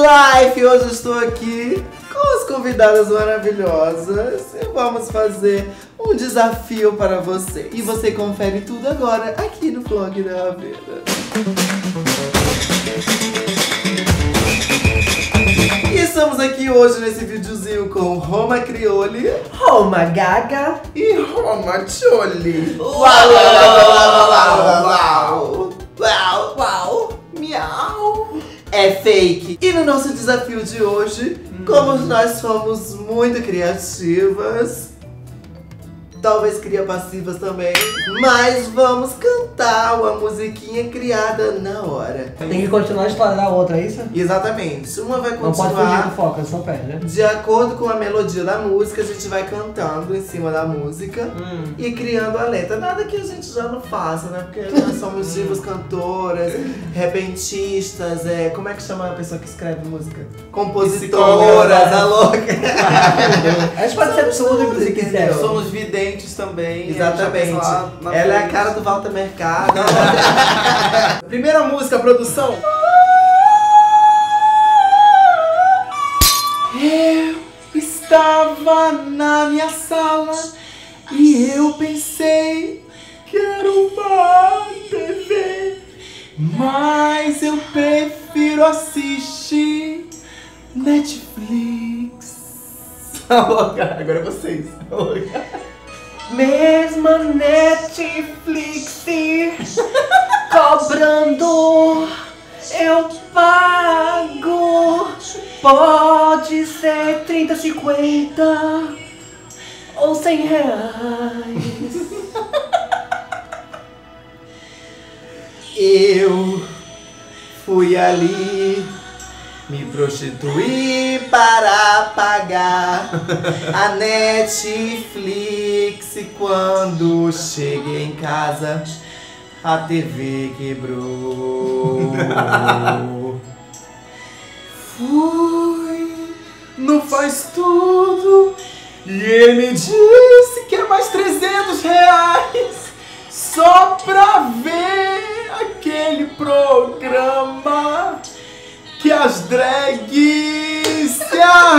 Life! Hoje eu estou aqui com as convidadas maravilhosas e vamos fazer um desafio para você. E você confere tudo agora aqui no vlog da Ravena. E estamos aqui hoje nesse videozinho com Roma Crioli, Roma Gaga e Roma Choli. Uau! Uau! Uau! Miau! É fake! E no nosso desafio de hoje, como nós somos muito criativas, talvez criapassivas também, mas vamos cantar uma musiquinha criada na hora. tem que continuar a história da outra, é isso? Exatamente. Uma vai Não pode fugir do continuar foco, só perde, né? de acordo com a melodia da música, a gente vai cantando em cima da música e criando a letra. Nada que a gente já não faça, né? Porque nós somos divas cantoras, repentistas, como é que chama a pessoa que escreve música? Compositoras, a louca. A gente pode ser tudo que você quiser. Somos videntes também. Exatamente. Ela é a cara do Walter Mercado. Primeira música, produção. Eu estava na minha sala e eu pensei que era uma TV, mas eu prefiro assistir Netflix. Agora é vocês. Mesma Netflix cobrando, eu pago. Pode ser 30, 50 ou 100 reais. Eu fui ali me prostituir para pagar a Netflix. E quando cheguei em casa, a TV quebrou. Fui no Faz Tudo e ele me disse que é mais 300 reais só pra ver aquele programa que as drags se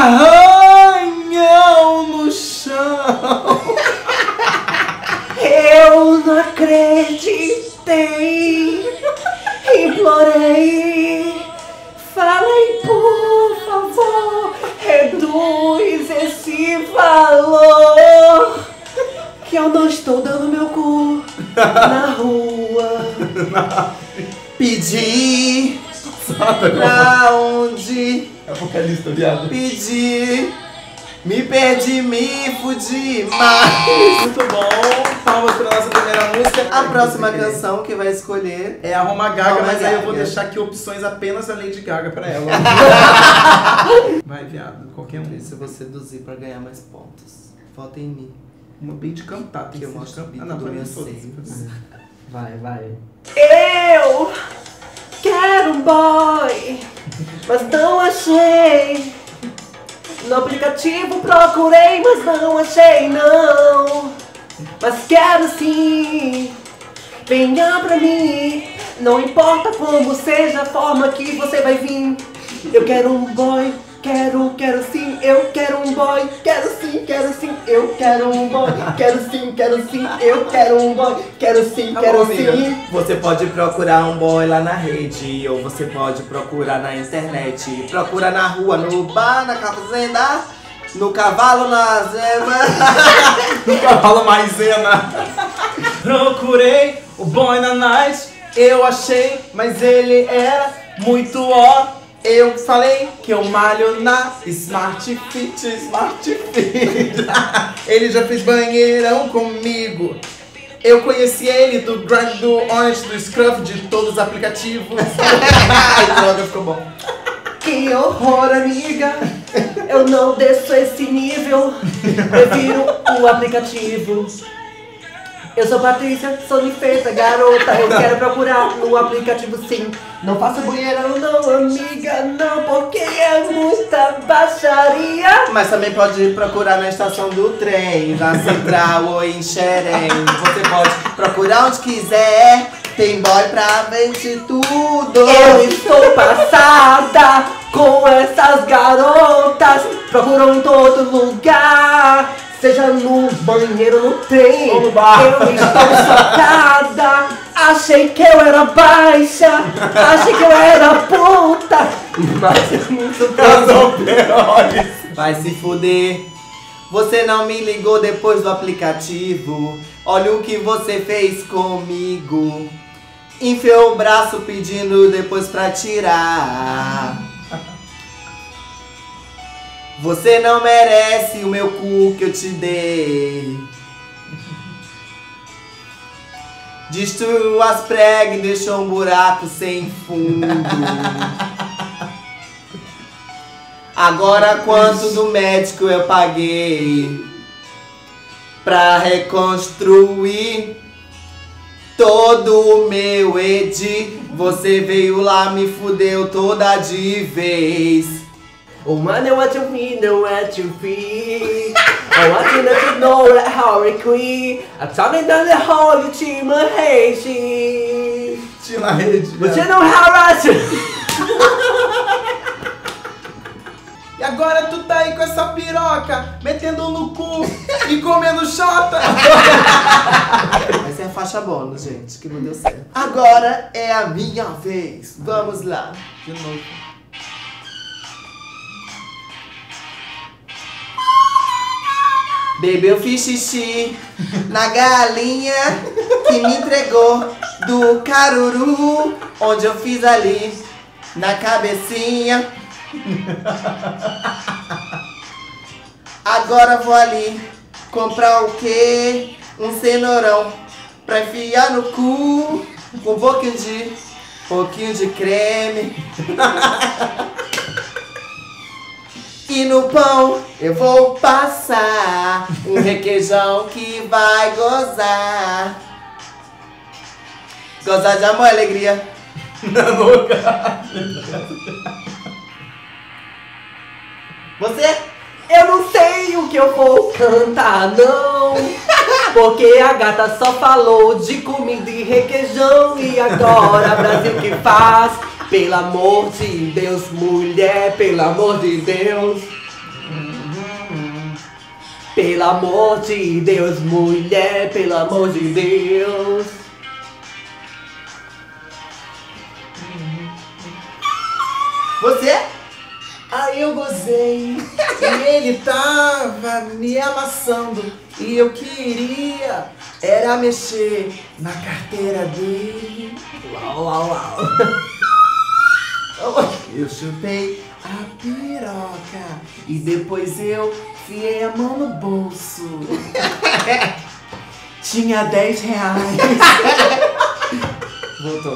arranham no chão. Eu não acreditei, implorei, falei por favor, reduz esse valor, que eu não estou dando meu cu na rua. Pedi pra onde Apocalipse, viado. pedi, me perdi, me fudi, mas Muito bom. Palmas pra nossa primeira música. a próxima canção que vai escolher é a Roma Gaga, Roma mas aí eu vou Gaga. deixar aqui opções apenas a Lady Gaga pra ela. Vai, viado, qualquer um. se você seduzir pra ganhar mais pontos. Vota em mim. Uma bem de cantar, tem Que eu que ser de mostro o cantar. beat Ah, não, do pra mim meu foda-se, seio. foda-se. Vai. Eu quero um boy, mas não achei. No aplicativo procurei, mas não achei não. Mas quero sim, venha pra mim. Não importa como seja a forma que você vai vir. Eu quero um boy, quero sim. Eu quero um boy, quero sim. Eu quero um boy, quero sim. Eu quero um boy, quero sim. Você pode procurar um boy lá na rede, ou você pode procurar na internet. Procura na rua, no bar, na fazenda, no cavalo, na zema. No cavalo maisena. Procurei o boy na night, eu achei, mas ele era muito ó. Eu falei que eu malho na Smart Fit. Ele já fez banheirão comigo. Eu conheci ele do Grind, do Orange, do Scruff, de todos os aplicativos. Ai, droga, ficou bom. Que horror, amiga. Eu não desço esse nível. Prefiro o aplicativo. Eu sou Patrícia, sou ninfeta, garota. Eu quero procurar no aplicativo sim. Não faça banheirão não, amiga, não, porque é muita baixaria. Mas também pode procurar na estação do trem, na Central ou em Xerém. Você pode procurar onde quiser, Tem boy pra vender tudo. Eu estou passada com essas garotas. Procuram em todo lugar, seja no banheiro, no trem. Ou no bar. Eu estou chocada. Achei que eu era baixa, achei que eu era puta, mas eu não sou Vai se fuder. Você não me ligou depois do aplicativo. Olha o que você fez comigo. Enfiou o braço pedindo depois pra tirar. Você não merece o meu cu que eu te dei. Destruiu as pregas e deixou um buraco sem fundo. Agora quanto do médico eu paguei pra reconstruir todo o meu ed. Você veio lá, me fudeu toda de vez. Oh man, I want to be, no what you feel. I want you to know that how we queen. I'm talking down the whole team of hate. Tira a rede. But you know how I do. E agora tu tá aí com essa piroca, metendo no cu e comendo chota. Essa é a faixa bônus, gente, que não deu certo. Agora é a minha vez. Vamos lá. De novo. Baby, eu fiz xixi na galinha que me entregou do caruru, onde eu fiz ali na cabecinha. Agora vou ali comprar o quê? Um cenourão pra enfiar no cu, com um pouquinho de creme. E no pão eu vou passar um requeijão que vai gozar. Gozar de amor e alegria. Na boca. Você? Eu não sei o que eu vou cantar, não. Porque a gata só falou de comida e requeijão. E agora, Brasil, que faz? Pelo amor de Deus, mulher, pelo amor de Deus. Pelo amor de Deus, mulher, pelo amor de Deus. Você? Aí eu gozei e ele tava me amassando e eu queria era mexer na carteira dele. Uau, uau, uau. Eu chupei a piroca e depois eu enfiei a mão no bolso. Tinha 10 reais. Voltou.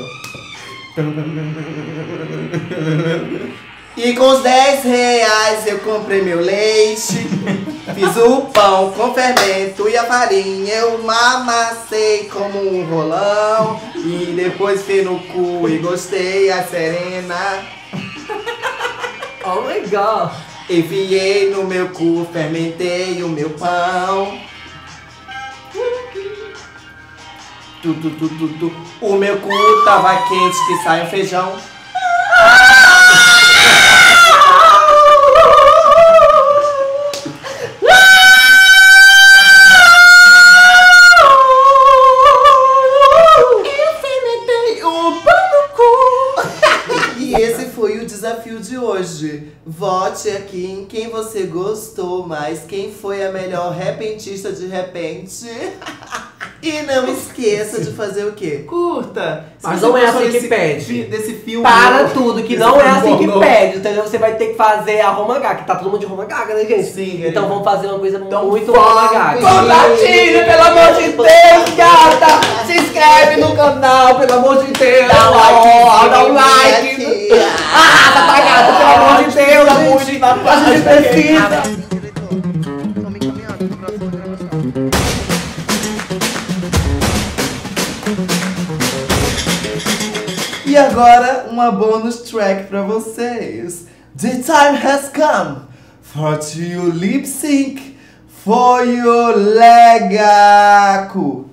E com os 10 reais eu comprei meu leite. Fiz o pão com fermento e a farinha eu amassei como um rolão. E depois fiz no cu e gostei a serena. Oh my god. Enfiei no meu cu, fermentei o meu pão. O meu cu tava quente que sai um feijão. Foi o desafio de hoje. Vote aqui em quem você gostou mais, quem foi a melhor repentista de repente. E não esqueça de fazer o quê? Curta! Mas não é assim que pede. Desse filme. Para tudo, que não é assim que pede, entendeu? Você vai ter que fazer a Roma Gaga, que tá todo mundo de Roma Gaga, né, gente? Sim, então vamos fazer uma coisa então muito Roma Gaga. Compartilha, pelo amor de Deus, gata! Se inscreve no canal, pelo amor de Deus! Dá like, dá um like! Tá gata, pelo amor de Deus, gente! A gente precisa! E agora, uma bonus track pra vocês. The time has come for you lip sync for your legaco.